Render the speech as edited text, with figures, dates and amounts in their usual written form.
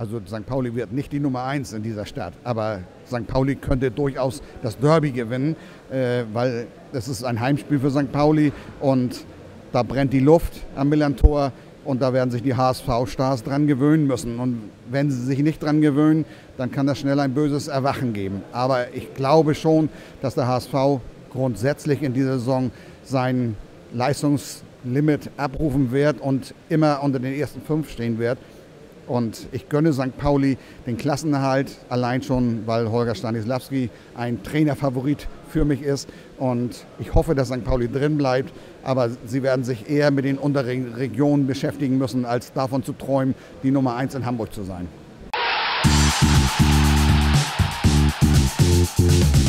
Also St. Pauli wird nicht die Nummer 1 in dieser Stadt, aber St. Pauli könnte durchaus das Derby gewinnen, weil es ist ein Heimspiel für St. Pauli und da brennt die Luft am Millerntor und da werden sich die HSV-Stars dran gewöhnen müssen. Und wenn sie sich nicht dran gewöhnen, dann kann das schnell ein böses Erwachen geben. Aber ich glaube schon, dass der HSV grundsätzlich in dieser Saison sein Leistungslimit abrufen wird und immer unter den ersten 5 stehen wird. Und ich gönne St. Pauli den Klassenerhalt, allein schon, weil Holger Stanislawski ein Trainerfavorit für mich ist. Und ich hoffe, dass St. Pauli drin bleibt, aber sie werden sich eher mit den unteren Regionen beschäftigen müssen, als davon zu träumen, die Nummer 1 in Hamburg zu sein.